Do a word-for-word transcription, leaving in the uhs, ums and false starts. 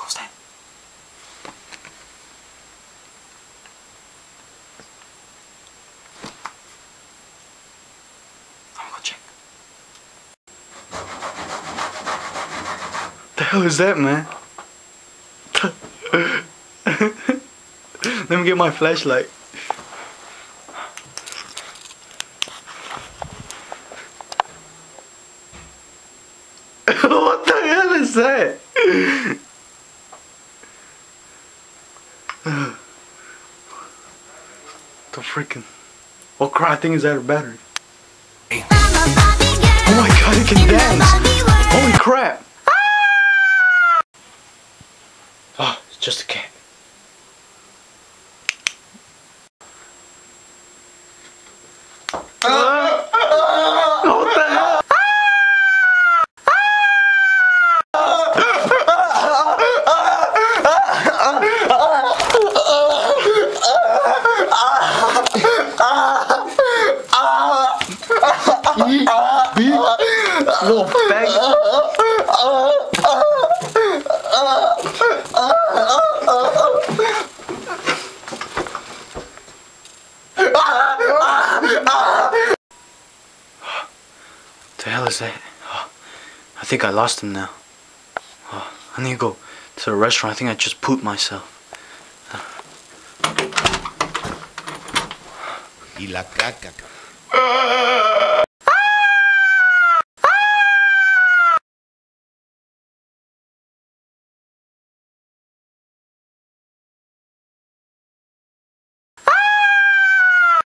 Who's that? I'm gonna go check. The hell is that, man? Let me get my flashlight. What the hell is that? The freaking... Oh crap, I think it's out of battery. Oh my god, it can dance! Holy crap! Oh, it's just a cat. What the hell? Little bag. What the hell is that? Oh, I think I lost him now. Oh, I need to go to the restaurant. I think I just pooped myself. Y la caca.